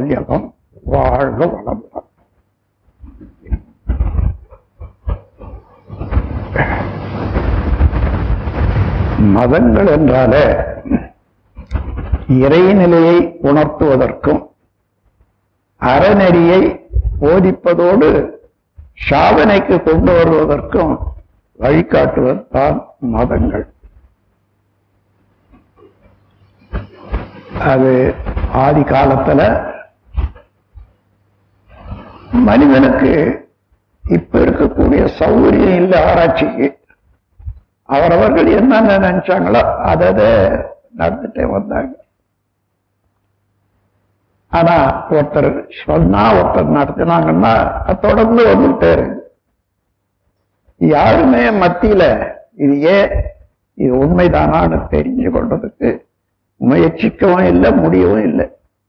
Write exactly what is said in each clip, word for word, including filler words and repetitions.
வையகம் வாழ்க வளமுடன். மதங்கள் என்றாலே இறைநிலையை உணர்த்துவதற்கும் அறநெறியை போதிப்பதோடு சாதனைக்கு கொண்டு வருவதற்கும் வழிகாட்டுவதுதான் மதங்கள். அது ஆதி காலத்துல மனிதனுக்கு இப்ப இருக்கக்கூடிய சௌகரியம் இல்லை. ஆராய்ச்சிக்கு அவரவர்கள் என்னென்ன நினைச்சாங்களோ அதை நடந்துட்டே வந்தாங்க. ஆனா ஒருத்தர் சொன்னா ஒருத்தர் நடத்தினாங்கன்னா தொடர்ந்து வந்துட்டே இருக்கு. யாருமே மத்தியில இது ஏன் இது உண்மைதானான்னு தெரிஞ்சு கொண்டதுக்கு முயற்சிக்கவும் இல்லை, முடியவும் இல்லை.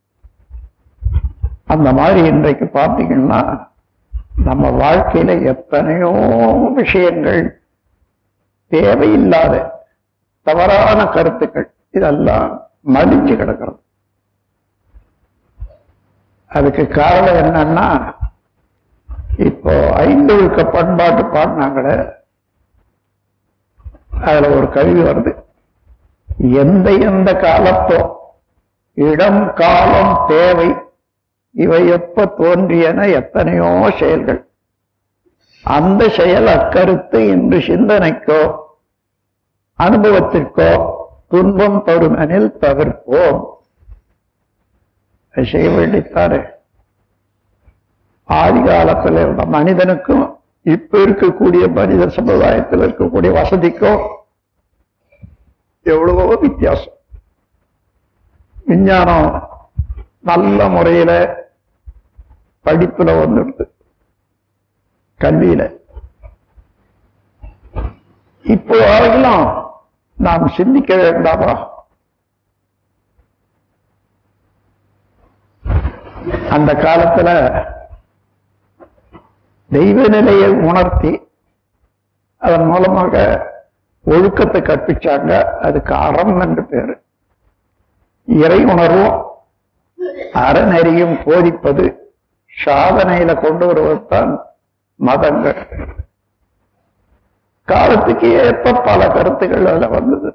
அந்த மாதிரி இன்றைக்கு பார்த்தீங்கன்னா நம்ம வாழ்க்கையில எத்தனையோ விஷயங்கள், தேவையில்லாத தவறான கருத்துக்கள் இதெல்லாம் மலிஞ்சு கிடக்கிறது. அதுக்கு காரணம் என்னன்னா, இப்போ ஐந்தொழுக்க பண்பாட்டு பாடினாங்களே, அதுல ஒரு கல்வி வருது. எந்த எந்த காலத்தோ இடம் காலம் தேவை இவை எப்ப தோன்றியன எத்தனையோ செயல்கள், அந்த செயல் அக்கருத்து இன்று சிந்தனைக்கோ அனுபவத்திற்கோ துன்பம் தருமெனில் தவிர்ப்போம். செய்ய வேண்டித்தாரு. ஆதி காலத்தில் இருந்த மனிதனுக்கும் இப்ப இருக்கக்கூடிய மனித சமுதாயத்தில் இருக்கக்கூடிய வசதிக்கும் எவ்வளவோ வித்தியாசம். விஞ்ஞானம் நல்ல முறையில படிப்புல வந்துடுது, கல்வியில. இப்போ வரைக்கும் நாம் சிந்திக்க வேண்டாமா? அந்த காலத்துல தெய்வ நிலையை உணர்த்தி அதன் மூலமாக ஒழுக்கத்தை கற்பிச்சாங்க. அதுக்கு அறம் என்று பேரு. இறை உணர்வும் அறநெறியும் போதிப்பது, சாதனையில கொண்டு வருவதுதான் மதங்கள். காலத்துக்கு ஏற்ப பல கருத்துக்கள் அதுல வந்தது.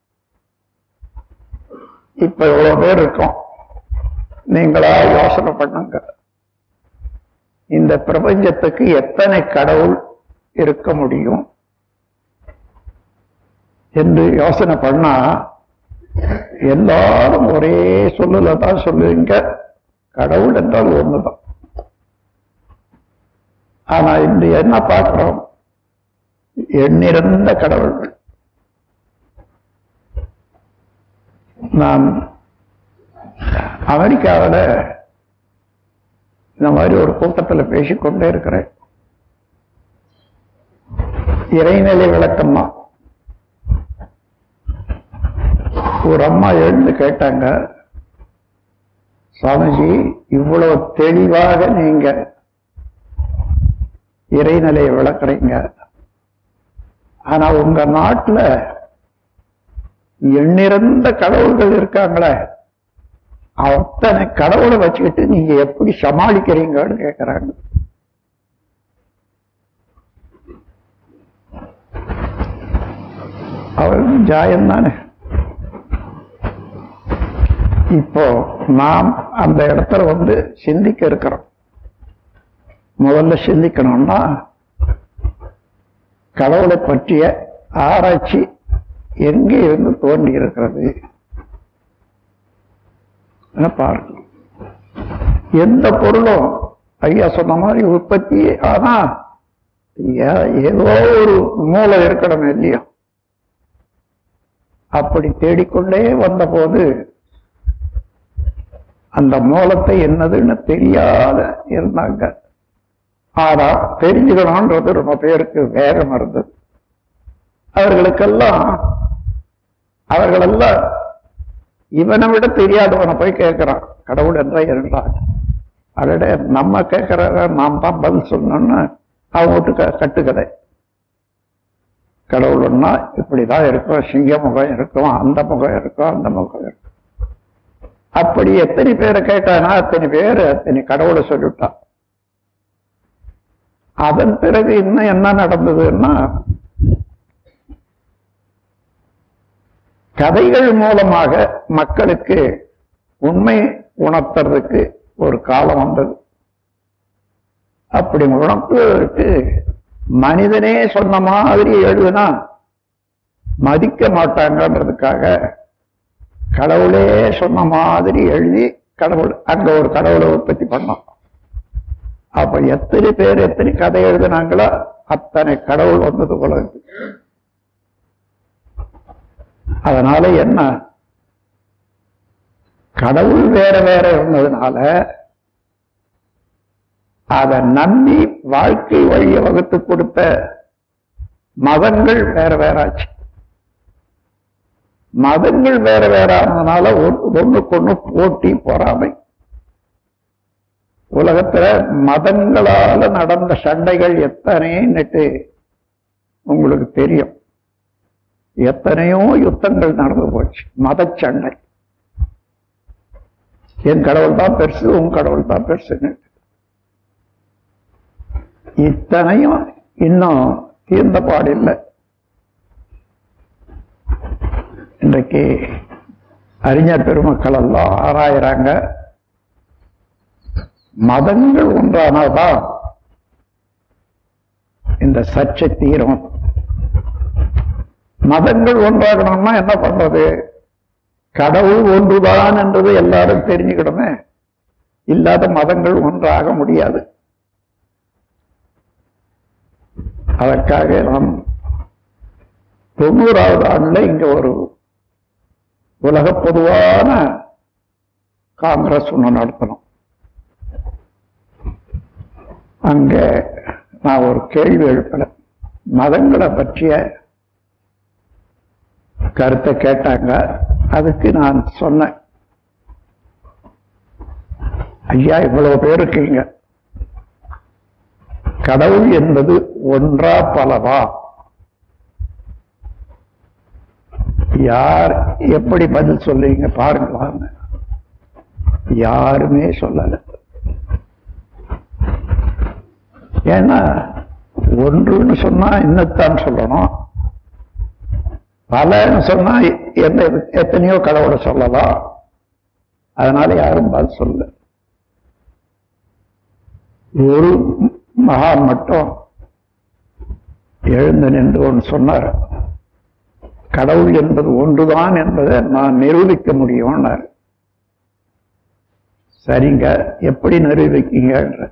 இப்ப எவ்வளவு பேர் இருக்கோம், நீங்களா யோசனை பண்ணுங்க. இந்த பிரபஞ்சத்துக்கு எத்தனை கடவுள் இருக்க முடியும் என்று யோசனை பண்ணா எல்லாரும் ஒரே சொல்லுல தான் சொல்லுவீங்க, கடவுள் என்றால் ஒண்ணுதான். ஆனா இன்று என்ன பார்க்கிறோம், எண்ணிறந்த கடவுள்கள். நான் அமெரிக்காவில் இந்த மாதிரி ஒரு கூட்டத்தில் பேசிக்கொண்டே இருக்கிறேன். இறைநிலை விளக்கம்மா ஒரு அம்மா எழுந்து கேட்டாங்க, சுவாமிஜி இவ்வளவு தெளிவாக நீங்க இறைநிலையை விளக்குறீங்க, ஆனா உங்க நாட்டுல எண்ணிறந்த கடவுள்கள் இருக்காங்களே, அத்தனை கடவுளை வச்சுக்கிட்டு நீங்க எப்படி சமாளிக்கிறீங்கன்னு கேட்கிறாங்க. அவர் ஜாயம் தானே. இப்போ நாம் அந்த இடத்துல வந்து சிந்திக்க இருக்கிறோம். முதல்ல சிந்திக்கணும்னா கடவுளை பற்றிய ஆராய்ச்சி எங்கே இருந்து தோன்றி இருக்கிறது பார்க்கணும். எந்த பொருளும் ஐயா சொன்ன மாதிரி உற்பத்தி ஆனா ஏதோ ஒரு மூலம் இருக்கணும் இல்லையா? அப்படி தேடிக்கொண்டே வந்த போது அந்த மூலத்தை என்னதுன்னு தெரியாத இருந்தாங்க. ஆனா தெரிஞ்சுக்கணும்ன்றது ரொம்ப பேருக்கு வேகம் இருந்தது. அவர்களுக்கெல்லாம் அவர்களெல்லாம் இவனை விட தெரியாதவனை போய் கேட்கிறான், கடவுள் என்றா இருந்தான். அதோட நம்ம கேட்கிற நாம் தான் பதில் சொல்லணும்னு அவங்க விட்டு கட்டுக்கதை. கடவுள்னா இப்படிதான் இருக்கும், சிங்க முகம் இருக்கும், அந்த முகம் இருக்கும், அந்த முகம் இருக்கும். அப்படி எத்தனை பேரை கேட்டானா அத்தனை பேர் அத்தனை கடவுளை சொல்லிவிட்டான். அதன் பிறகு இன்னும் என்ன நடந்ததுன்னா, கதைகள் மூலமாக மக்களுக்கு உண்மை உணர்த்துறதுக்கு ஒரு காலம் வந்தது. அப்படி உணர்த்துவதற்கு மனிதனே சொன்ன மாதிரி எழுதுனா மதிக்க மாட்டாங்கன்றதுக்காக கடவுளே சொன்ன மாதிரி எழுதி கடவுள் அங்க ஒரு கடவுளை உற்பத்தி பண்ணோம். அப்ப எத்தனை பேர் எத்தனை கதை எழுதினாங்களோ அத்தனை கடவுள் வந்தது போல இருக்கு. அதனால என்ன, கடவுள் வேற வேற இருந்ததுனால அதை நம்பி வாழ்க்கை வழியை வகுத்து கொடுத்த மதங்கள் வேற வேறாச்சு. மதங்கள் வேற வேற ஆனதுனால ஒண்ணுக்கு ஒண்ணு போட்டி பொறாமை. உலகத்துல மதங்களால நடந்த சண்டைகள் எத்தனைன்னுட்டு உங்களுக்கு தெரியும். எத்தனையோ யுத்தங்கள் நடந்து போச்சு, மத சண்டை. என் கடவுள் தான் பெருசு, உன் கடவுள் தான் பெருசுன்னு. இத்தனையும் இன்னும் தீர்ந்த பாடில்லை. இன்றைக்கு அறிஞர் பெருமக்கள் எல்லாம் ஆராயிறாங்க, மதங்கள் ஒன்றானாதான் இந்த சர்ச்சை தீரும். மதங்கள் ஒன்றாகணும்னா என்ன பண்றது? கடவுள் ஒன்றுதான் என்றது எல்லாரும் தெரிஞ்சுக்கிடமே. இல்லாத மதங்கள் ஒன்றாக முடியாது. அதற்காக நாம் தொண்ணூறாவது ஆண்டுல இங்க ஒரு உலக பொதுவான காங்கிரஸ் ஒண்ணு நடத்தணும். அங்க நான் ஒரு கேள்வி எழுப்பல. மதங்களை பற்றிய கருத்தை கேட்டாங்க. அதுக்கு நான் சொன்னேன், ஐயா இவ்வளவு பேர் இருக்கீங்க, கடவுள் என்பது ஒன்றா பலவா? யார் எப்படி பதில் சொல்றீங்க பாருங்களாங்க. யாருமே சொல்லல. ஏன்னா ஒன்றுன்னு சொன்னா இன்னத்தான் சொல்லணும், பலன்னு சொன்னா எந்த எத்தனையோ கடவுளை சொல்லலாம். அதனால யாரும் பதில் சொல்ல. ஒரு மகான் மட்டும் எழுந்து நின்று ஒன்று சொன்னார், கடவுள் என்பது ஒன்றுதான் என்பதை நான் நிரூபிக்க முடியும்னார். சரிங்க, எப்படி நிரூபிக்கீங்க?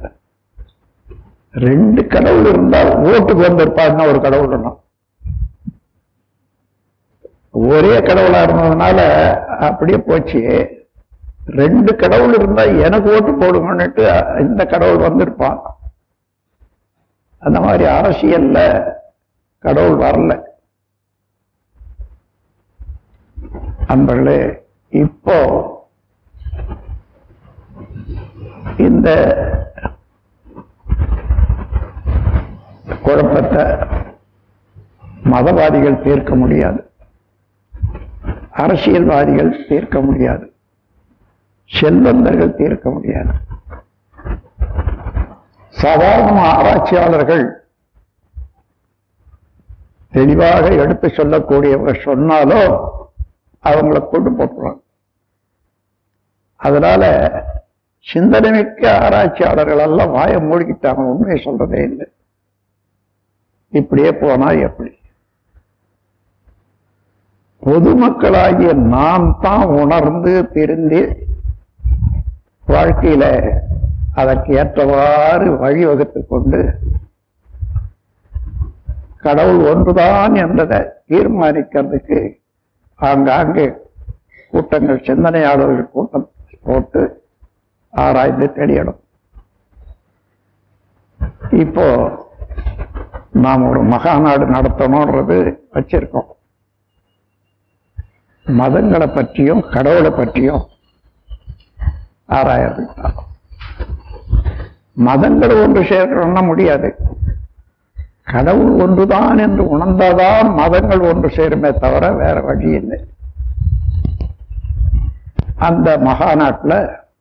ரெண்டு கடவுள் இருந்தால் ஓட்டுக்கு வந்திருப்பாருன்னா ஒரு கடவுள், ஒரே கடவுளா இருந்ததுனால அப்படியே போச்சு. ரெண்டு கடவுள் இருந்தா எனக்கு ஓட்டு போடுங்கன்னுட்டு இந்த கடவுள் வந்திருப்பான். அந்த மாதிரி அரசியல்ல கடவுள் வரல. அன்பர்களே, இப்போ இந்த குழப்பத்தை மதவாதிகள் தீர்க்க முடியாது, அரசியல்வாதிகள் தீர்க்க முடியாது, செல்வந்தர்கள் தீர்க்க முடியாது. சாதாரண ஆராய்ச்சியாளர்கள் தெளிவாக எடுத்து சொல்லக்கூடியவர்கள் சொன்னாலும் அவங்களை கொண்டு போட்டுருவாங்க. அதனால சிந்தனைமிக்க ஆராய்ச்சியாளர்கள் எல்லாம் வாய மூடிக்கிட்டாங்க, உண்மையை சொல்றதே இல்லை. இப்படியே போனா எப்படி? பொதுமக்களாகிய நாம் தான் உணர்ந்து திருந்தி வாழ்க்கையில அதற்கு ஏற்றவாறு வழிவகுத்து கொண்டு கடவுள் ஒன்றுதான் என்பதை தீர்மானிக்கிறதுக்கு ஆங்காங்கே கூட்டங்கள், சிந்தனையாளர்கள் கூட்டம் போட்டு ஆராய்ந்து தெரியணும். இப்போ நாம் ஒரு மகாநாடு நடத்தணும்ன்றது வச்சிருக்கோம். மதங்களை பற்றியும் கடவுளை பற்றியும் ஆராயறது. மதங்களை ஒன்று சேர்க்கணும்னா முடியாது. கடவுள் ஒன்றுதான் என்று உணர்ந்தாதான் மதங்கள் ஒன்று சேருமே தவிர வேற வழி இல்லை. அந்த மகாநாட்டில்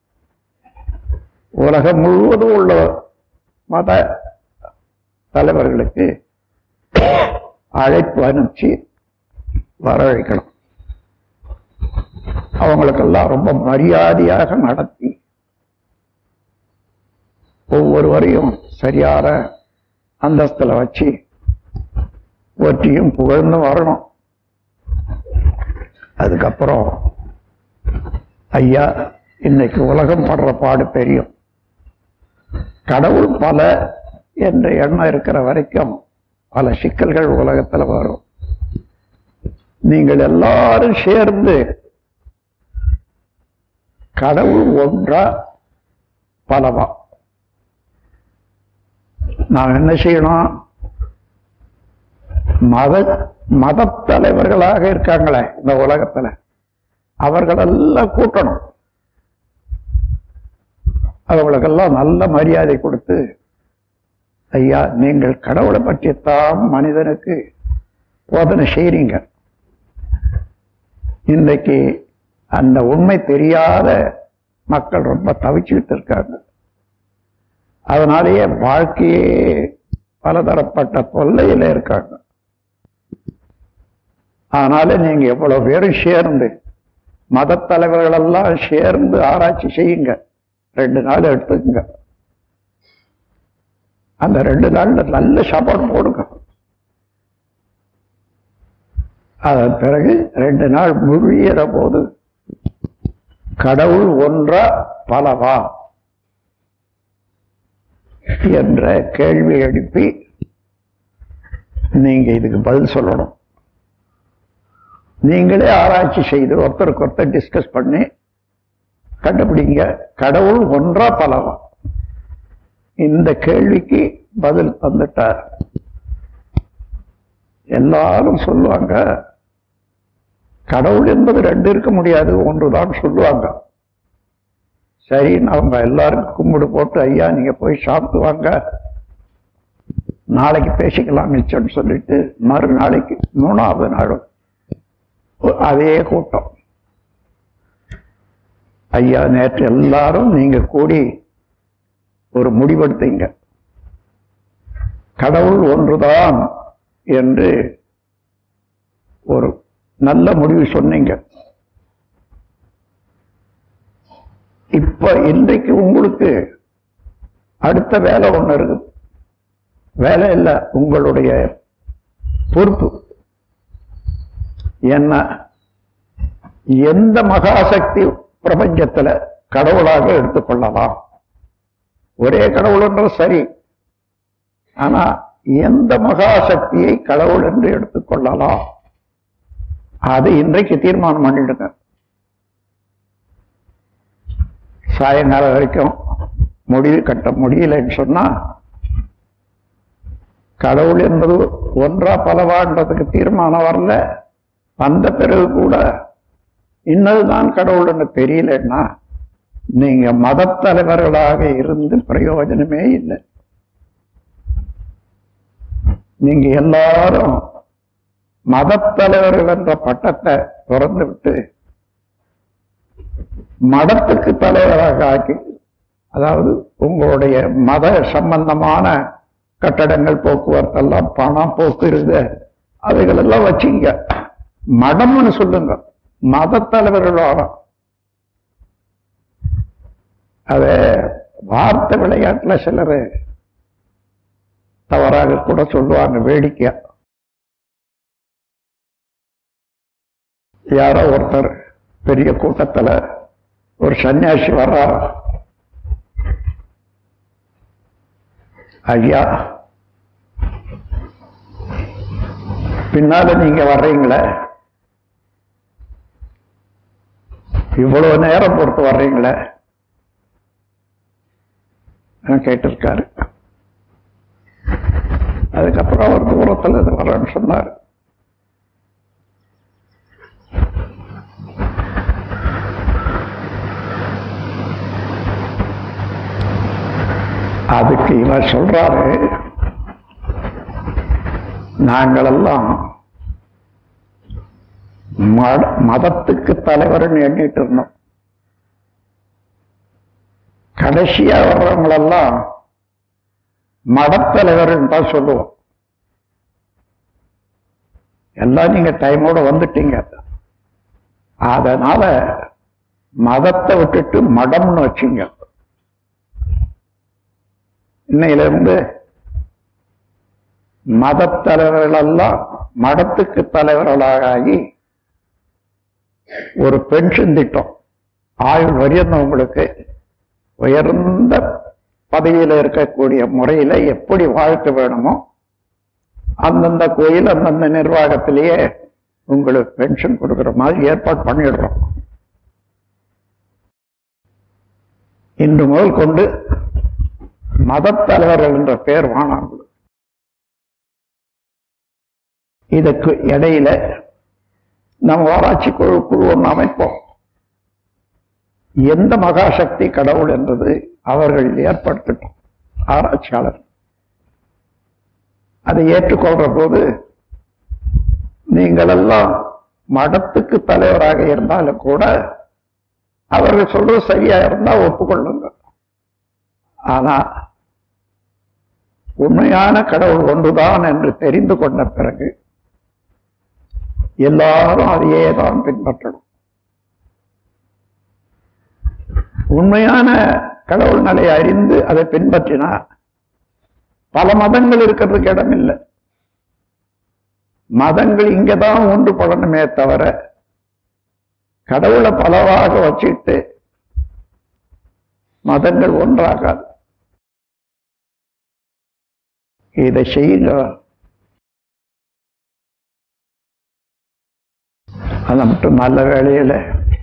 உலகம் முழுவதும் உள்ள மத தலைவர்களுக்கு அழைப்பு அனுப்பிச்சு வரவழைக்கணும். அவங்களுக்கெல்லாம் ரொம்ப மரியாதையாக நடத்தி ஒவ்வொருவரையும் சரியான அந்தஸ்தில் வச்சு ஒற்றியும் புகழ்ந்து வரணும். அதுக்கப்புறம் ஐயா, இன்னைக்கு உலகம் படுற பாடு தெரியும். கடவுள் பல என்ற எண்ணம் இருக்கிற வரைக்கும் பல சிக்கல்கள் உலகத்தில் வரும். நீங்கள் எல்லாரும் சேர்ந்து கடவுள் ஒன்றா பலவா நாம் என்ன செய்யணும்? மத மத தலைவர்களாக இருக்காங்களே இந்த உலகத்துல, அவர்களெல்லாம் கூட்டணும். அவங்களுக்கெல்லாம் நல்ல மரியாதை கொடுத்து, ஐயா நீங்கள் கடவுளை பற்றித்தான் மனிதனுக்கு போதனை செய்றீங்க. இன்றைக்கு அந்த உண்மை தெரியாத மக்கள் ரொம்ப தவிச்சுக்கிட்டு இருக்காங்க. அதனாலேயே வாழ்க்கையே பலதரப்பட்ட தொல்லையில இருக்காங்க. அதனால நீங்க எவ்வளவு பேரும் சேர்ந்து மத தலைவர்கள் எல்லாம் சேர்ந்து ஆராய்ச்சி செய்யுங்க. ரெண்டு நாள் எடுத்துக்குங்க. அந்த ரெண்டு நாள்ல நல்ல சாப்பாடு போடுங்க. அதன் பிறகு ரெண்டு நாள் முடிகிற போது கடவுள் ஒன்றா பலவா என்ற கேள்வி எழுப்பி நீங்க இதுக்கு பதில் சொல்லணும். நீங்களே ஆராய்ச்சி செய்து ஒருத்தருக்கு ஒருத்தர் டிஸ்கஸ் பண்ணி கண்டுபிடிங்க, கடவுள் ஒன்றா பலவா. இந்த கேள்விக்கு பதில் தந்துட்டார். எல்லாரும் சொல்லுவாங்க கடவுள் என்பது ரெண்டு இருக்க முடியாது, ஒன்றுதான் சொல்லுவாங்க. சரின்னு அவங்க எல்லாருக்கும் கும்பிடு போட்டு, ஐயா நீங்க போய் சாப்பிட்டு வாங்க, நாளைக்கு பேசிக்கலாம் மிச்சம்னு சொல்லிட்டு மறுநாளைக்கு மூணாவது நாளும் அதே கூட்டம். ஐயா நேற்று எல்லாரும் நீங்க கூடி ஒரு முடிவெடுத்தீங்க, கடவுள் ஒன்றுதான் என்று ஒரு நல்ல முடிவு சொன்னீங்க. இப்ப இன்றைக்கு உங்களுக்கு அடுத்த வேலை ஒண்ணு இருக்கு. வேலை இல்ல, உங்களுடைய பொறுப்பு என்ன? எந்த மகாசக்தி பிரபஞ்சத்துல கடவுளாக எடுத்துக்கொள்ளலாம்? ஒரே கடவுள் என்ற சரி, ஆனா எந்த மகாசக்தியை கடவுள் என்று எடுத்துக்கொள்ளலாம்? அது இன்றைக்கு தீர்மானம் பண்ணிடுங்க. சாயங்காலம் வரைக்கும் முடிவு கட்ட முடியலன்னு சொன்னா, கடவுள் என்பது ஒன்றா பலவான்றதுக்கு தீர்மானம் வரல, வந்த பிறகு கூட இன்னதுதான் கடவுள்னு தெரியலன்னா நீங்க மத தலைவர்களாக இருந்து பிரயோஜனமே இல்லை. நீங்க எல்லாரும் மத தலைவர்கள் என்ற பட்டத்தை திறந்து விட்டு மதத்துக்கு தலைவராக ஆக்கி, அதாவது உங்களுடைய மத சம்பந்தமான கட்டடங்கள், போக்குவரத்து எல்லாம், பணம் போக்கு இருக்கு, அவைகள் எல்லாம் வச்சுங்க, மடம்னு சொல்லுங்க, மத தலைவர்களாக. அத வார்த்தை விளையாட்டுல சிலர் தவறாக கூட சொல்லுவாங்க, வேடிக்கையா. யாரோ ஒருத்தர் பெரிய கூட்டத்துல ஒரு சன்னியாசி வர்றார், ஐயா பின்னால நீங்க வர்றீங்களே, இவ்வளவு நேரம் பொறுத்து வர்றீங்களே கேட்டிருக்காரு. அதுக்கப்புறம் அவர் தூரத்துல இது வரேன்னு சொன்னார். அதுக்கு இவர் சொல்றாரு, நாங்களெல்லாம் மதத்துக்கு தலைவர்னு எண்ணிட்டு இருந்தோம், கடைசியா வர்றவங்களெல்லாம் மடத்தலைவர் தான் சொல்லுவோம். எல்லாம் நீங்க டைமோட வந்துட்டீங்க, அதனால மதத்தை விட்டுட்டு மடம்னு வச்சுங்க. இன்னையில இருந்து மத தலைவர்கள் எல்லாம் மடத்துக்கு தலைவர்களாகி ஒரு பென்ஷன் திட்டம் ஆயுள் வரையவங்களுக்கு உயர்ந்த பதவியில் இருக்கக்கூடிய முறையில எப்படி வாழ்க்கை வேணுமோ அந்தந்த கோயில் அந்தந்த நிர்வாகத்திலேயே உங்களுக்கு பென்ஷன் கொடுக்கிற மாதிரி ஏற்பாடு பண்ணிடுறோம். இன்று முதல் கொண்டு மத தலைவர்கள் என்ற பெயர் வானாங்க. இதுக்கு இடையில நம்ம ஆராய்ச்சி குழு குழு ஒன்று அமைப்போம். எந்த மகாசக்தி கடவுள் என்பது அவர்கள் ஏற்படுத்தட்டும், ஆராய்ச்சியாளர் அதை ஏற்றுக்கொள்ற போது நீங்களெல்லாம் மடத்துக்கு தலைவராக இருந்தாலும் கூட அவர்கள் சொல்றது சரியா இருந்தா ஒப்புக்கொள்ளுங்க. ஆனா உண்மையான கடவுள் ஒன்றுதான் என்று தெரிந்து கொண்ட பிறகு எல்லாரும் அதையே தான் பின்பற்றணும். உண்மையான கடவுள் நிலையை அறிந்து அதை பின்பற்றினா பல மதங்கள் இருக்கிறதுக்கு இடம் இல்லை. மதங்கள் இங்கதான் ஒன்றுபடணுமே தவிர கடவுளை பலவாக வச்சுட்டு மதங்கள் ஒன்றாகாது. இதை செய்யுங்க. அது மட்டும் நல்ல வேளையில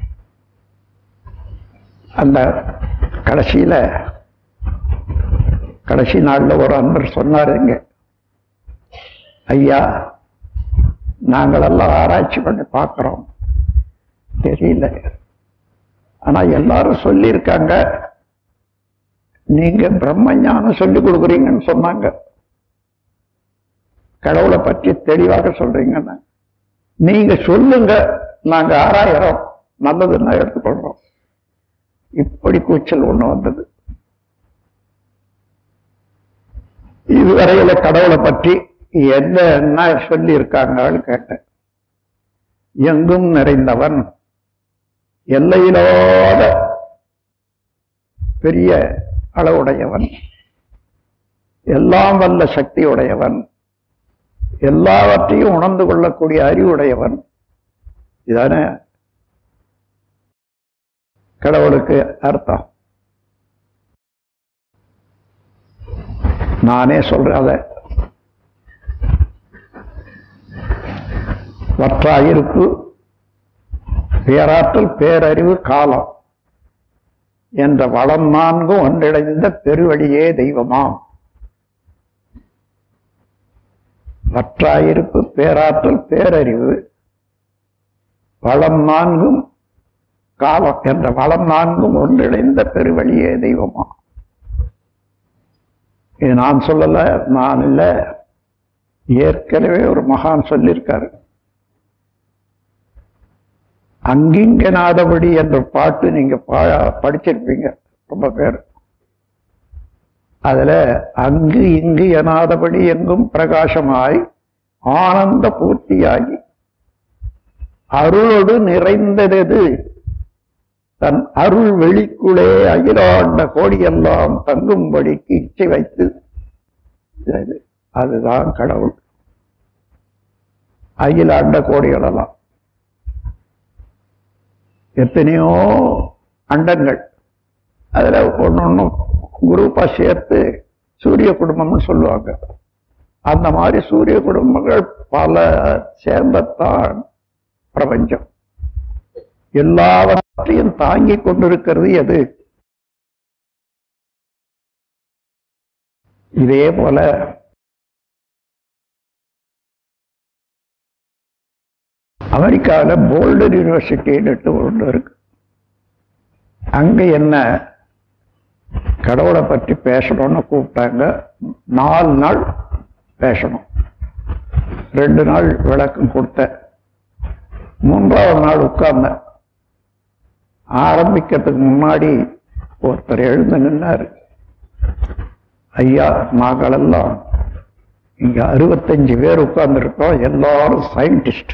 அந்த கடைசியில கடைசி நாள்ல ஒரு அன்பர் சொன்னாருங்க, ஐயா நாங்களெல்லாம் ஆராய்ச்சி பண்ணி பார்க்கிறோம், தெரியல, ஆனா எல்லாரும் சொல்லியிருக்காங்க நீங்க பிரம்ம ஞானம் சொல்லி கொடுக்குறீங்கன்னு சொன்னாங்க, கடவுளை பற்றி தெளிவாக சொல்றீங்கன்னு. நீங்க சொல்லுங்க, நாங்க ஆராயிரோம், நல்லதுன்னா எடுத்துக்கொள்றோம். இப்படி கூச்சல் ஒண்ணு வந்தது. இதுவரையில கடவுளை பற்றி என்ன என்ன சொல்லி இருக்காங்கன்னு கேட்டேன். எங்கும் நிறைந்தவன், எல்லையிலோட பெரிய அளவுடையவன், எல்லாம் வல்ல சக்தி உடையவன், எல்லாவற்றையும் உணர்ந்து கொள்ளக்கூடிய அறிவுடையவன். இதான கடவுளுக்கு அர்த்தம். நானே சொல்றேன், அத வற்றாயிருப்பு, பேராற்றல், பேரறிவு, காலம் என்ற வளம் நான்கும் ஒன்றிணைந்த பெருவழியே தெய்வமாம். வற்றாயிருப்பு, பேராற்றல், பேரறிவு, வளம் நான்கும் காலம் என்ற வளம் நான்கும் ஒன்றிணைந்த பெருவழியே தெய்வமா. இது நான் சொல்லல, நான் இல்ல, ஏற்கனவே ஒரு மகான் சொல்லியிருக்காரு. அங்கிங்க நாதபடி என்ற பாட்டு நீங்க படிச்சிருப்பீங்க ரொம்ப பேர். அதுல அங்கு இங்கு எனாதபடி எங்கும் பிரகாசமாய் ஆனந்த பூர்த்தியாகி அருளோடு நிறைந்தது தன் அருள் வெளிக்குள்ளே அகிலாண்ட கோடியெல்லாம் தங்கும்படிக்கு இச்சை வைத்து, அதுதான் கடவுள். அகிலாண்ட கோடிகளெல்லாம் எத்தனையோ அண்டங்கள், அதுல ஒன்னு ஒண்ணு குரூப்பா சேர்த்து சூரிய குடும்பம்னு சொல்லுவாங்க. அந்த மாதிரி சூரிய குடும்பங்கள் பல சேர்ந்தத்தான் பிரபஞ்சம். எல்லாவற்றையும் தாங்கி கொண்டிருக்கிறது எது? இதே போல அமெரிக்காவில் போல்டர் யூனிவர்சிட்டின்னு ஒன்று இருக்கு. அங்க என்ன கடவுளை பற்றி பேசணும்னு கூப்பிட்டாங்க. நாலு நாள் பேசணும். ரெண்டு நாள் விளக்கம் கொடுத்த, மூன்றாவது நாள் உட்கார்ந்த. ஆரம்பிக்கிறதுக்கு முன்னாடி ஒருத்தர் எழுந்து நின்னாரு, ஐயா நாங்களெல்லாம் இங்க அறுபத்தஞ்சு பேர் உட்கார்ந்து இருக்கோம், எல்லாரும் சயின்டிஸ்ட்.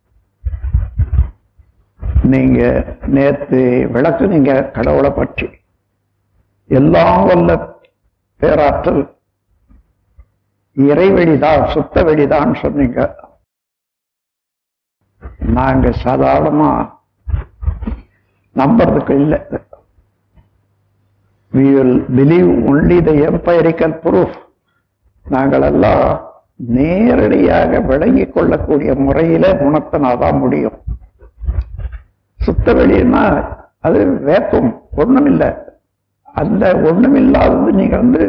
நீங்க நேத்து விளக்கு நீங்க கடவுளை பற்றி எல்லாம் வல்ல பேராற்றல் இறைவெளிதான் சுத்த வெளிதான் சொன்னீங்க. நாங்க சாதாரணமா நம்புறதுக்கு இல்லை. we will believe only the empirical proof. நாங்களெல்லாம் நேரடியாக விளங்கிக் கொள்ளக்கூடிய முறையில உணர்த்தினாதான் முடியும். சுத்த வெளின்னா அது வேப்பம், ஒண்ணுமில்லை. அந்த ஒண்ணுமில்லாதது நீங்க வந்து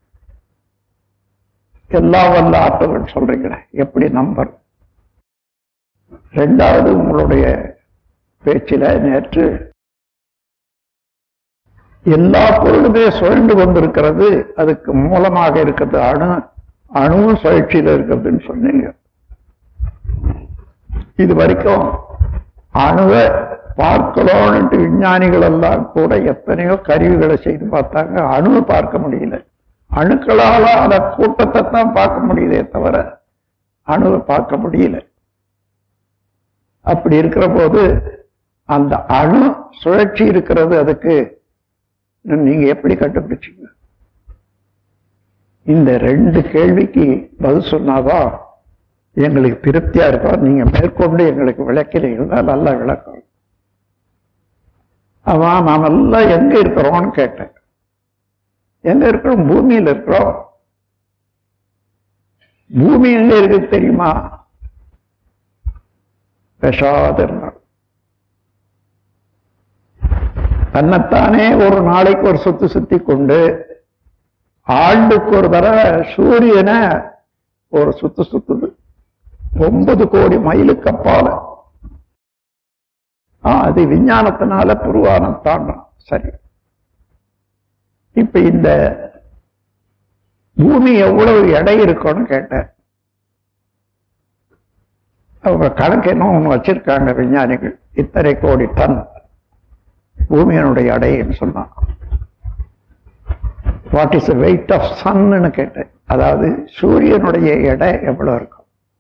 எல்லா வல்ல ஆற்றல் சொல்றீங்க, எப்படி நம்பர்? ரெண்டாவது, உங்களுடைய பேச்சில நேற்று எல்லா பொருளுமே சுழண்டு கொண்டிருக்கிறது, அதுக்கு மூலமாக இருக்கிறது அணு, அணுவும் சுழற்சியில இருக்கிறதுன்னு சொன்னீங்க. இது வரைக்கும் அணுவை பார்க்கலாம்னு விஞ்ஞானிகள் எல்லாம் கூட எத்தனையோ கருவிகளை செய்து பார்த்தாங்க, அணுவை பார்க்க முடியல. அணுக்களால அந்த கூட்டத்தை தான் பார்க்க முடியுதே தவிர அணுவை பார்க்க முடியல. அப்படி இருக்கிற போது அந்த அணு சுழற்சி இருக்கிறது, அதுக்கு நீங்க எப்படி கண்டுபிடிச்சீங்க? இந்த ரெண்டு கேள்விக்கு பதில் சொன்னாதான் எங்களுக்கு திருப்தியா இருக்கும். நீங்க மேற்கொண்டு எங்களுக்கு விளக்கிறீங்களா? நல்லா விளக்கம். அவன் நாம் எல்லாம் எங்க இருக்கிறோம்னு கேட்டேன். எங்க இருக்கிறோம்? பூமியில் இருக்கிறோம். பூமி எங்க இருக்கு தெரியுமா? பேசாத இருந்தால் தன்னைத்தானே ஒரு நாளைக்கு ஒரு சுத்தி சுத்தி கொண்டு ஆண்டுக்கு ஒரு தடவை சூரியனை ஒரு சுத்து சுத்துது, ஒன்பது கோடி மைலுக்கு அப்பால. ஆஹ் அது விஞ்ஞானத்தினால புருவான தாண்டான். சரி, இப்ப இந்த பூமி எவ்வளவு எடை இருக்கும்னு கேட்டேன். அவங்க கணக்கு என்ன ஒண்ணு வச்சிருக்காங்க விஞ்ஞானிகள், இத்தனை கோடி டன் பூமியினுடைய எடைன்னு சொன்னான். What is the weight of சன்னு கேட்டேன். அதாவது சூரியனுடைய எடை எவ்வளவு இருக்கும்?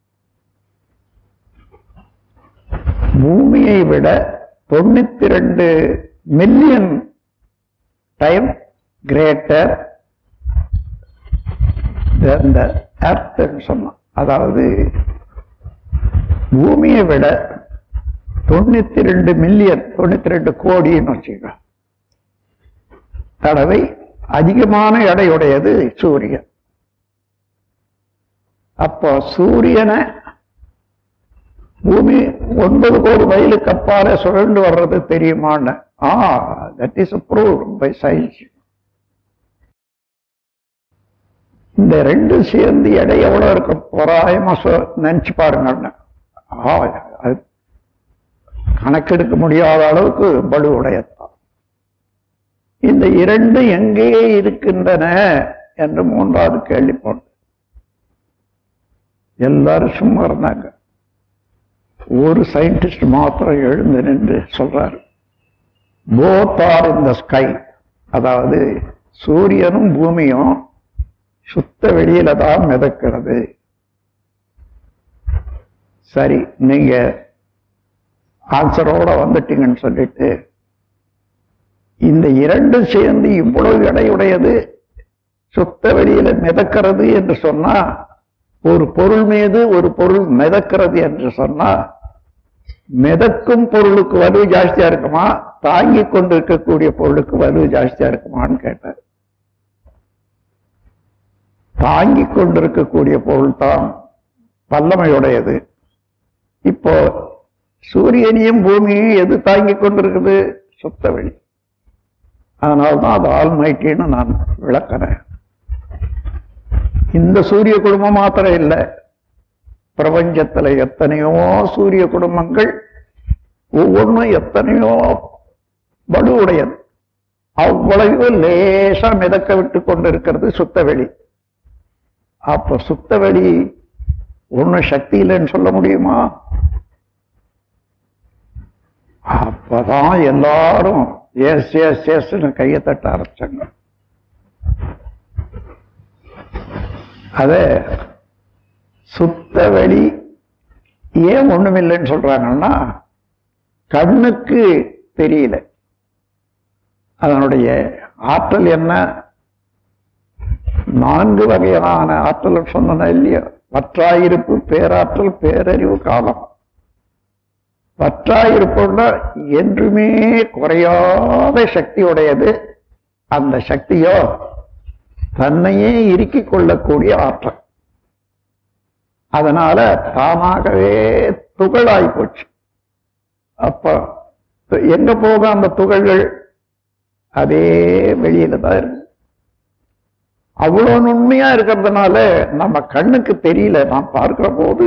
பூமியை விட தொண்ணூத்தி ரெண்டு மில்லியன் டைம் கிரேட்டர் இந்த எர்த் சொன்னான். அதாவது பூமியை விட தொண்ணூத்தி ரெண்டு மில்லியன் தொண்ணூத்தி ரெண்டு கோடின்னு வச்சுக்க தடவை அதிகமான எடையுடையது சூரியன். அப்போ சூரியனை பூமி ஒன்பது கோடி மைலுக்கு அப்பால சுழண்டு வர்றது தெரியுமான்னு? Ah that is proved by science. இந்த ரெண்டு சேர்ந்து எடை எவ்வளவு இருக்கும் தோராயமா நினைச்சு பாருங்க. அது கணக்கெடுக்க முடியாத அளவுக்கு பலு உடையத்தான். இந்த இரண்டு எங்கே இருக்கின்றன என்று மூன்றாவது கேள்வி போட்டு எல்லாரும் சும்மா இருந்தாங்க. ஒரு சயின்டிஸ்ட் மாத்திரம் எழுந்து நின்று சொல்றாரு, both are in the sky. அதாவது சூரியனும் பூமியும் சுத்த வெளியில தான் மிதக்கிறது. சரி, நீங்க ஆன்சரோட வந்துட்டீங்கன்னு சொல்லிட்டு இந்த இரண்டு சேர்ந்து இவ்வளவு எடையுடையது சுத்த வெளியில மிதக்கிறது என்று சொன்னா, ஒரு பொருள் மீது ஒரு பொருள் மிதக்கிறது என்று சொன்னா, மிதக்கும் பொருளுக்கு வலு ஜாஸ்தியா இருக்குமா, தாங்கி கொண்டு இருக்கக்கூடிய பொருளுக்கு வலு ஜாஸ்தியா இருக்குமான்னு கேட்டார். தாங்கி கொண்டிருக்கக்கூடிய பொருள் தான் வல்லமையுடையது. இப்போ சூரியனையும் பூமியையும் எது தாங்கி கொண்டிருக்குது? சுத்த வெளி. அதனால்தான் அது ஆல்மைட்டின்னு நான் விளக்கிறேன். இந்த சூரிய குடும்பம் மாத்திரம் இல்லை, பிரபஞ்சத்துல எத்தனையோ சூரிய குடும்பங்கள், ஒவ்வொன்றும் எத்தனையோ வலுவுடையது. அவ்வளவு லேசா மிதக்க விட்டு கொண்டிருக்கிறது சுத்தவெளி. அப்ப சுத்தவெளி ஒன்னும் சக்தி இல்லைன்னு சொல்ல முடியுமா? அப்பதான் எல்லாரும் எஸ் எஸ் எஸ்ன்னு கையை தட்ட ஆரம்பிச்சாங்க. அத சுத்த வெளி ஏன் ஒண்ணுமில்லைன்னு சொல்றாங்கன்னா, கண்ணுக்கு தெரியல அதனுடைய ஆற்றல் என்ன. நான்கு வகையான ஆற்றல் சொன்ன இல்லையா? பற்றாயிருப்பு, பேராற்றல், பேரறிவு, காலம். பற்றாயிருப்புன்னா என்றுமே குறையாத சக்தி உடையது. அந்த சக்தியோ தன்னையே இறுக்கிக் கொள்ளக்கூடிய ஆற்றல். அதனால தானாகவே துகளாய் போச்சு. அப்ப எங்க போக அந்த துகள்கள்? அதே வெளியில தான் இருக்கு. அவ்வளவு நுண்மையா இருக்கிறதுனால நம்ம கண்ணுக்கு தெரியல. நாம் பார்க்கிற போது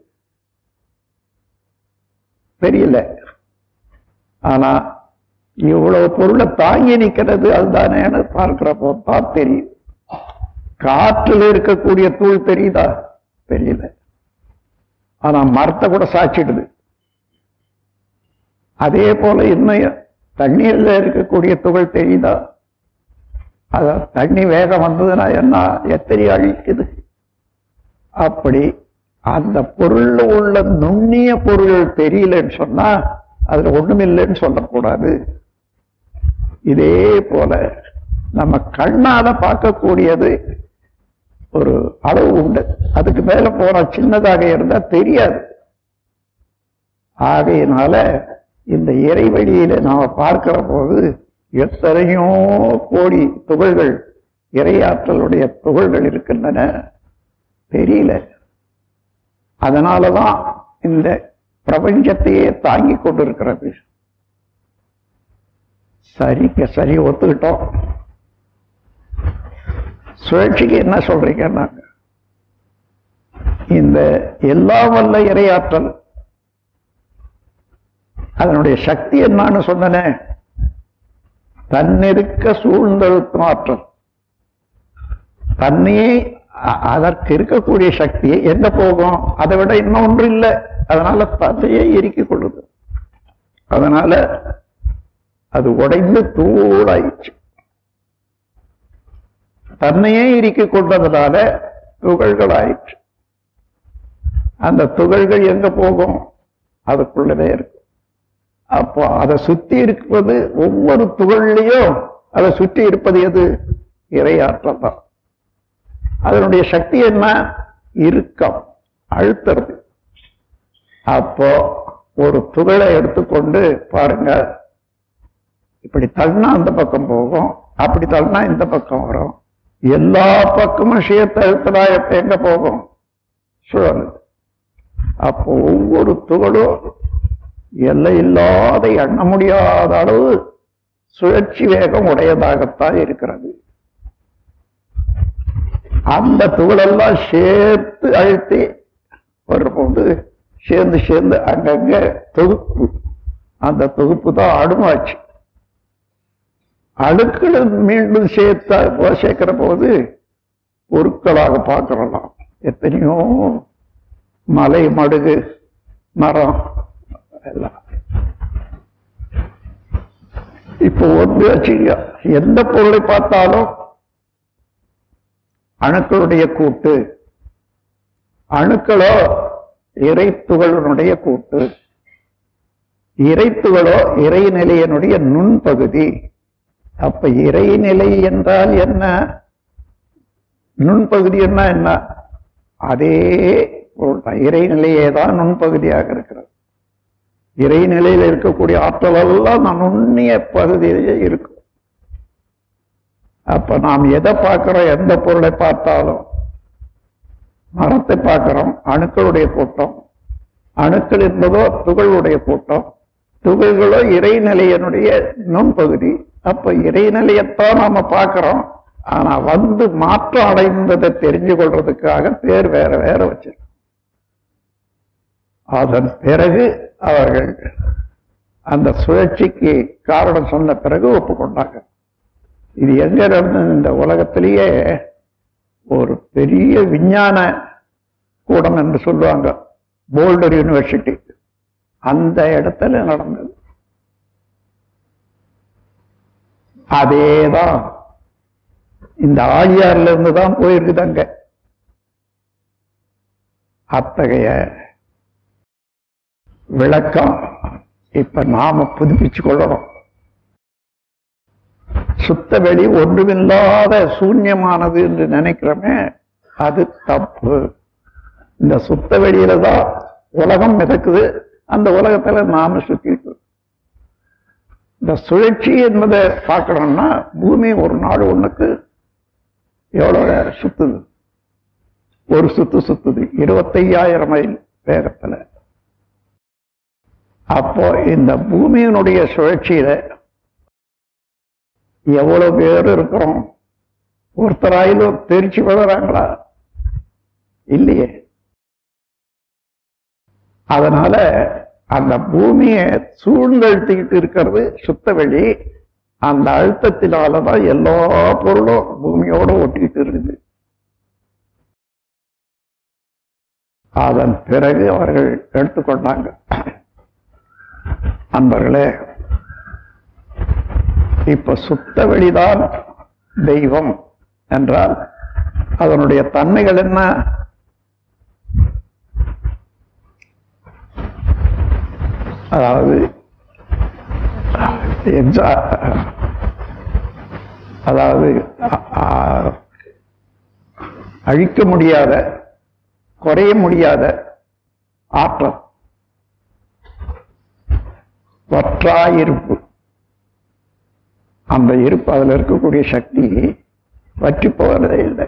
தெரியல. ஆனா இவ்வளவு பொருளை தாங்கி நிற்கிறது அதுதானே பார்க்கிற போது தான் தெரியுது. காற்றில் இருக்கக்கூடிய தூள் தெரியுதா? தெரியல. ஆனா மரத்தை கூட சாட்சிடுது. அதே போல இன்னும் தண்ணீர்ல இருக்கக்கூடிய துகள் தெரியுதா? அத தண்ணி வேகம் வந்ததுன்னா என்ன எத்தனை அழிக்குது. அப்படி அந்த பொருள் உள்ள நுண்ணிய பொருள் தெரியலன்னு சொன்னா அதுல ஒண்ணுமில்லைன்னு சொல்லக்கூடாது. இதே போல நம்ம கண்ணால பார்க்கக்கூடியது ஒரு அளவு உண்டு. அதுக்கு மேல போன சின்னதாக இருந்தா தெரியாது. ஆகையினால இந்த இறைவழியில நாம பார்க்கிற போது எத்தனையோ கோடி துகள்கள், இறையாற்றலுடைய துகள்கள் இருக்கின்றன, தெரியல. அதனாலதான் இந்த பிரபஞ்சத்தையே தாங்கி கொண்டிருக்கிறது. சரிங்க, சரி, ஒத்துக்கிட்டோம். சுழற்சிக்கு என்ன சொல்றீங்கன்னா, இந்த எல்லா வல்ல இறையாற்றல் அதனுடைய சக்தி என்னன்னு சொன்னனே, தன்னிருக்க சூழ்ந்தழுத்தும் ஆற்றல். தன்னையே அதற்கு இருக்கக்கூடிய சக்தி எங்க போகும்? அதை விட இன்னொன்று இல்லை. அதனால தன்னையே இறுக்கிக் கொள்ளுது. அதனால அது உடைந்து தூளாயிடுச்சு. தன்னையே இறுக்கிக் கொண்டதுனால துகள்கள் ஆயிடுச்சு. அந்த துகள்கள் எங்க போகும்? அதுக்குள்ளதே இருக்கும். அப்போ அதை சுத்தி இருப்பது ஒவ்வொரு துகள்லையும் அதை சுற்றி இருப்பது எது? இறையாற்றல் தான். அதனுடைய சக்தி என்ன? இறுக்கம், அழுத்துறது. அப்போ ஒரு துகளை எடுத்துக்கொண்டு பாருங்க, இப்படி தள்ளனா அந்த பக்கம் போகும், அப்படி தள்ளனா இந்த பக்கம் வரும். எல்லா பக்கமும் சேர்த்து அழுத்தலா எப்ப எங்க போகும்? சுழல். அப்போ ஒவ்வொரு துகளும் எல்லை இல்லாத, எண்ண முடியாத அளவு சுழற்சி வேகம் உடையதாகத்தான் இருக்கிறது. அந்த துகளெல்லாம் சேர்த்து அழுத்தி வரும்போது சேர்ந்து சேர்ந்து அங்கங்க தொகுப்பு, அந்த தொகுப்பு தான் அணுவாச்சு. அணுக்களை மீண்டும் சேர்த்த சேர்க்கிற போது பொருட்களாக பார்க்கலாம். எத்தனையோ மலை, மடுகு, மரம் எல்லாம். இப்போ ஒன்று வச்சுங்க, எந்த பொருளை பார்த்தாலும் அணுக்களுடைய கூட்டு. அணுக்களோ இறைத்துகளுடைய கூட்டு. இறைத்துகளோ இறைநிலையினுடைய நுண்பகுதி. அப்ப இறைநிலை என்றால் என்ன? நுண்பகுதி என்ன என்ன? அதே இறைநிலையே தான் நுண்பகுதியாக இருக்கிறது. இறைநிலையில் இருக்கக்கூடிய ஆற்றல் எல்லாம் நுண்ணிய பகுதியிலேயே இருக்கும். அப்ப நாம் எதை பார்க்கிறோம்? எந்த பொருளை பார்த்தாலும், மரத்தை பார்க்கிறோம், அணுக்களுடைய கூட்டம். அணுக்கள் என்பதோ துகளுடைய கூட்டம். துகள்களோ இறைநிலையனுடைய நுண்பகுதி. அப்ப இறைநிலையத்தான் நாம பார்க்கிறோம். ஆனா வந்து மாற்றம் அடைந்ததை தெரிஞ்சு கொள்றதுக்காக பேர் வேற வேற வச்சு, அதன் பிறகு அவர்கள் அந்த சுழற்சிக்கு காரணம் சொன்ன பிறகு ஒப்புக்கொண்டாங்க. இது எங்க நடந்தது? இந்த உலகத்திலேயே ஒரு பெரிய விஞ்ஞான கூடம் என்று சொல்லுவாங்க, போல்டர் யூனிவர்சிட்டி, அந்த இடத்துல நடந்தது. அதேதான் இந்த ஆழியார்ல இருந்து தான் போயிருக்குது அங்க. அத்தகைய விளக்கம் இப்ப நாம புதுப்பிச்சு கொள்ளணும். சுத்த வெளி ஒன்றுமில்லாத சூன்யமானது என்று நினைக்கிறோமே, அது தப்பு. இந்த சுத்த வெளியில தான் உலகம் மிதக்குது. அந்த உலகத்துல நாம சுத்திட்டு இந்த சுழற்சி என்பதை பார்க்கணும்னா பூமி ஒரு நாடு ஒண்ணுக்கு எவ்வளவு நேரம் சுத்துது? ஒரு சுத்து சுத்துது இருபத்தையாயிரம் மைல் வேகத்துல. அப்போ இந்த பூமியினுடைய சுழற்சியில எவ்வளவு பேர் இருக்கிறோம்? ஒருத்தராயிலும் தெரிச்சு விடுறாங்களா? இல்லையே. அதனால அந்த பூமியை சூழ்ந்தழுத்திக்கிட்டு இருக்கிறது சுத்த வெளி. அந்த அழுத்தத்தினாலதான் எல்லா பொருளும் பூமியோட ஒட்டிக்கிட்டு இருக்குது. அதன் பிறகு அவர்கள் எடுத்துக்கொண்டாங்க. அன்பர்களே, இப்ப சுத்த வெளிதான் தெய்வம் என்றால் அதனுடைய தன்மைகள் என்ன? அதாவது அதாவது அழிக்க முடியாத, குறைய முடியாத ஆற்றல், வற்றாயிருப்பு. அந்த இருப்பு, அதுல இருக்கக்கூடிய சக்தி வற்றி போவதே இல்லை.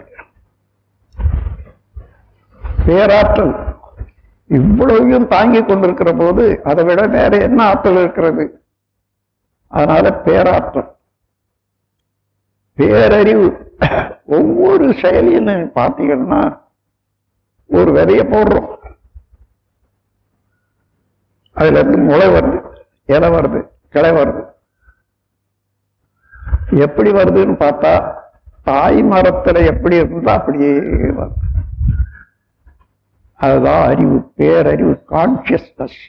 பேராற்றல் இவ்வளவையும் தாங்கிக் கொண்டிருக்கிற போது அதை விட வேற என்ன ஆற்றல் இருக்கிறது? அதனால பேராற்றல், பேரறிவு. ஒவ்வொரு செயலியும் பார்த்தீங்கன்னா ஒரு விதைய போடுறோம், அதுல இருந்து முளை வருது, இலை வருது, கிளை வருது. எப்படி வருதுன்னு பார்த்தா தாய் மரத்துல எப்படி இருந்தா அப்படியே வருது. அதுதான் அறிவு, பேரறிவு, கான்சியஸ்னஸ்.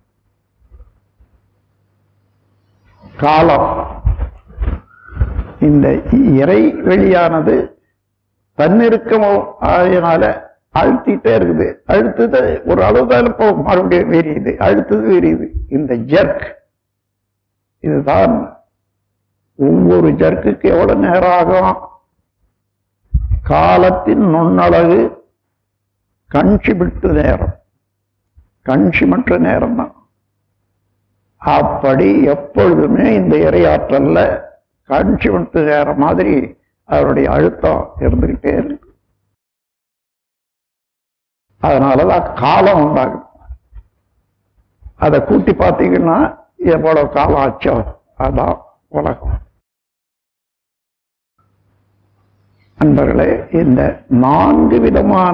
காலம், இந்த இறை வெளியானது தன்னிருக்கமோ ஆகையினால அழுத்திட்டே இருக்குது. அழுத்தது ஒரு அளவுதான் இப்போ மறுபடியும் விரியுது, அழுத்தது விரியுது. இந்த ஜர்க், இதுதான் ஒவ்வொரு ஜர்க்குக்கு எவ்வளவு நேரம் ஆகும்? காலத்தின் நுண்ணளவு கண்சிமிட்டு நேரம், கண்சிமற்ற நேரம் தான். அப்படி எப்பொழுதுமே இந்த இறையாற்றல்ல கண்சிமிட்டு நேரம் மாதிரி அவருடைய அழுத்தம் இருந்துகிட்டே இருக்கு. அதனாலதான் காலம் உண்டாகும். அதை கூட்டி பார்த்தீங்கன்னா எவ்வளவு காலம் ஆச்சோ அதான் உலகம். நண்பர்களே, இந்த நான்கு விதமான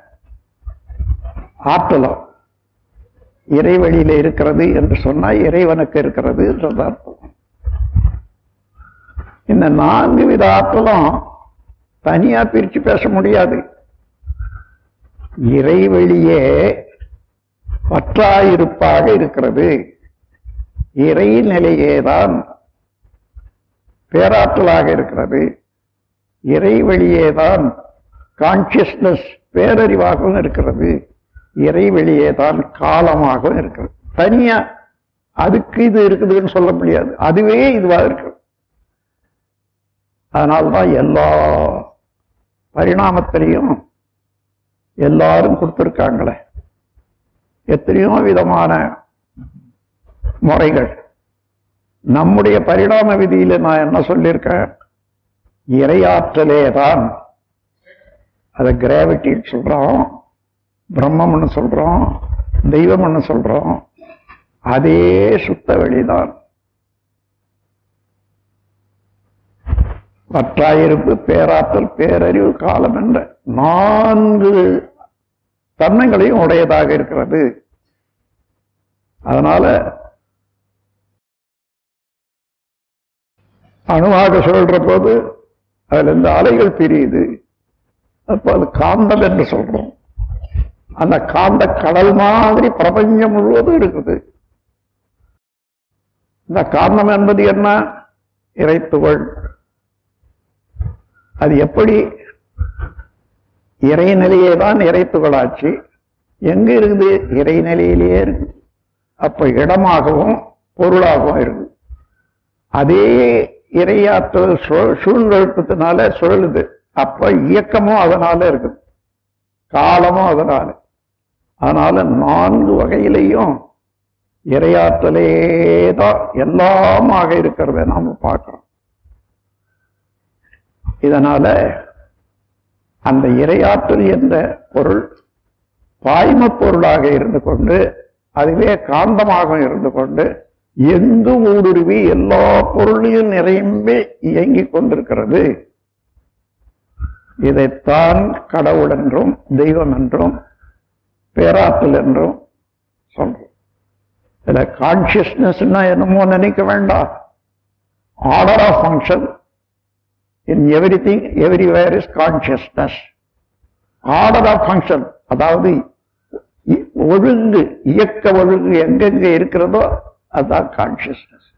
ஆற்றலும் இறைவழியில இருக்கிறது என்று சொன்னா இறைவனுக்கு இருக்கிறது என்றது அர்த்தம். இந்த நான்கு வித ஆற்றலும் தனியா பிரிச்சு பேச முடியாது. இறைவழியே பற்றாயிருப்பாக இருக்கிறது. இறை நிலையேதான் பேராற்றலாக இருக்கிறது. இறைவழியேதான் கான்சியஸ்னஸ் பேரறிவாகவும் இருக்கிறது. இறைவெளியேதான் காலமாகவும் இருக்கிறது. தனியா அதுக்கு இது இருக்குதுன்னு சொல்ல முடியாது, அதுவே இதுவா இருக்கு. அதனால்தான் எல்லா பரிணாமத்திலையும் எல்லாரும் கொடுத்திருக்காங்களே எத்தனையோ விதமான முறைகள். நம்முடைய பரிணாம விதியில நான் என்ன சொல்லியிருக்கேன்? இறையாற்றலே தான், அதை கிராவிட்டின்னு சொல்றோம், பிரம்மம்னு சொல்றோம், தெய்வம்னு சொல்றோம். அதே சுத்த வெளிதான். பற்றாயிருப்பு, பேராற்றல், பேரறிவு, காலம் என்ற நான்கு தன்மைகளையும் உடையதாக இருக்கிறது. அதனால அணுவாக சொல்ற போது அதுல இருந்து அலைகள் பிரியுது. அப்போ அது காந்தம் என்று சொல்றோம். அந்த காந்த கடல் மாதிரி பிரபஞ்சம் முழுவதும் இருக்குது. இந்த காந்தம் என்பது என்ன? இறைத்துகள். அது எப்படி இறைநிலையே தான் இறைத்துகளாச்சு. எங்க இருக்குது? இறைநிலையிலேயே இருக்கு. அப்ப இடமாகவும் பொருளாகவும் இருக்கு. அதே இறையாற்றல் சூழ்நிலத்தினால சுழலுது. அப்ப இயக்கமும் அதனால இருக்குது, காலமும் அதனால. அதனால நான்கு வகையிலையும் இறையாற்றலே தான் எல்லாமாக இருக்கிறத நாம பார்க்கிறோம். இதனால அந்த இறையாற்றல் என்ற பொருள் பாய்ம பொருளாக இருந்து கொண்டு, அதுவே காந்தமாக இருந்து கொண்டு எங்கும் ஊடுருவி எல்லா பொருளையும் நிறைம்பி இயங்கிக் கொண்டிருக்கிறது. இதைத்தான் கடவுள் என்றும் தெய்வம் என்றும் பேராற்றல் என்றும் சொல்றோம். இதுல கான்சியஸ்னஸ்னா என்னமோ நினைக்க வேண்டாம். Order of function in everything everywhere is consciousness. Order of function, அதாவது ஒழுங்கு, இயக்க ஒழுங்கு எங்கெங்க இருக்கிறதோ அதுதான் கான்சியஸ்னஸ்.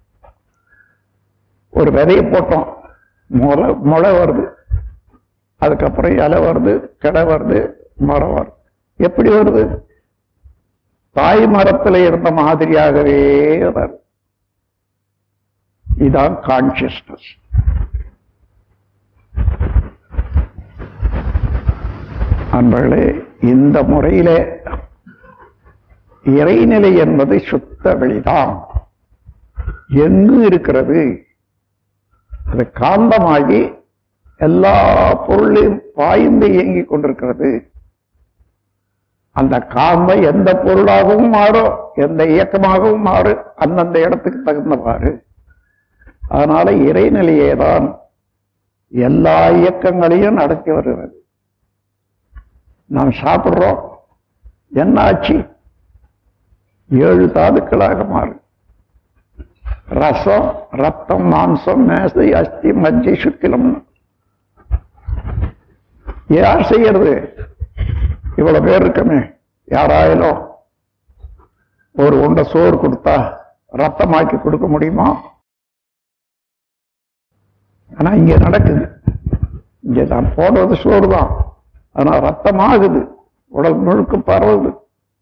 ஒரு விதையை போட்டோம், முளை முளை வருது, அதுக்கப்புறம் இலை வருது, கிளை வருது, மரம் வருது. எப்படி வருது? தாய் மரத்தில் இருந்த மாதிரியாகவே வருது. இதான் கான்சியஸ்னஸ். அன்பர்களே, இந்த முறையிலே இறைநிலை என்பது சுத்த வெளிதான். எங்கு இருக்கிறது? அது காந்தமாகி எல்லா பொருளையும் பாய்ந்து இயங்கிக் கொண்டிருக்கிறது. அந்த காந்தம் எந்த பொருளாகவும் மாறும், எந்த இயக்கமாகவும் மாறும், அந்தந்த இடத்துக்கு தகுந்தவாறு. அதனால இறைநிலையே தான் எல்லா இயக்கங்களையும் நடத்தி வருகிறது. நாம் சாப்பிடுறோம், என்ன ஆச்சு? ஏழு தாதுக்களாக மாறு. ரசம், ரத்தம், மாம்சம், மேசை, அஸ்தி, மஜ்ஜை, சுக்கிலம். யார் செய்யறது? இவ்வளவு பேர் இருக்கமே. யாராயிலும் ஒரு உண்டை சோறு கொடுத்தா ரத்தமாக்கி கொடுக்க முடியுமா? ஆனா இங்க நடக்குது. இங்க நான் போடுறது சோறு தான், ஆனா ரத்தமாகுது, உடல் முழுக்க பரவுது.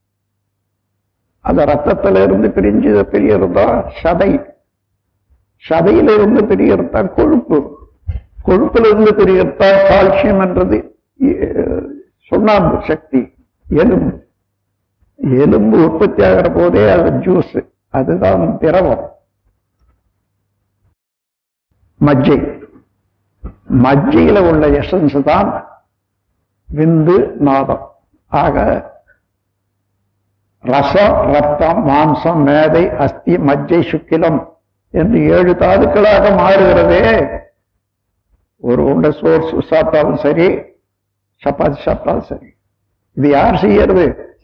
அந்த ரத்தத்தில இருந்து பிரிஞ்சு பிரியறதா சதை, சதையில இருந்து பிரியறதா கொழுப்பு, கொழுப்புல இருந்து பிரியறதா கால்சியம் என்றது சுண்ணாம்பு சக்தி, எலும்பு. எலும்பு உற்பத்தி ஆகிற போதே அது ஜூஸ், அதுதான் திரவம். மஜ்ஜை, மஜ்ஜையில உள்ள எசன்ஸ் தான் விந்து, நாதம். ஆக ரசம், ரத்தம், மாம்சம், மேதை, அஸ்தி, மஜ்ஜை, சுக்கிலம் என்று ஏழு தாதுக்களாக மாறுகிறதே. ஒரு உண்டை சோறு சாப்பிட்டாலும் சரி, சப்பாத்தி சாப்பிட்டாலும் சரி. இது யார் செய்யறது?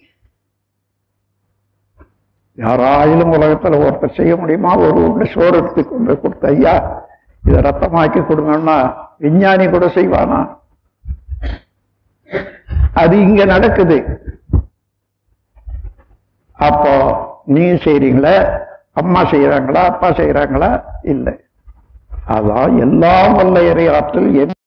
யாராயிலும் உலகத்தில் ஒருத்தர் செய்ய முடியுமா? ஒரு உண்டை சோறு எடுத்து கொண்டு கொடுத்த, ஐயா இதை ரத்தமாக்கி கொடுங்கன்னா விஞ்ஞானி கூட செய்வானா? அது இங்க நடக்குது. அப்போ நீங்க செய்றீங்களா? அம்மா செய்யறாங்களா? அப்பா செய்யறாங்களா? இல்லை. அதான் எல்லாம் வல்ல இறை ஆற்றல்